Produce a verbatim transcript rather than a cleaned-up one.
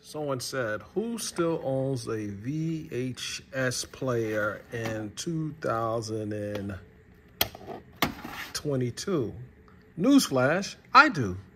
Someone said, who still owns a V H S player in two thousand twenty-two? Newsflash, I do.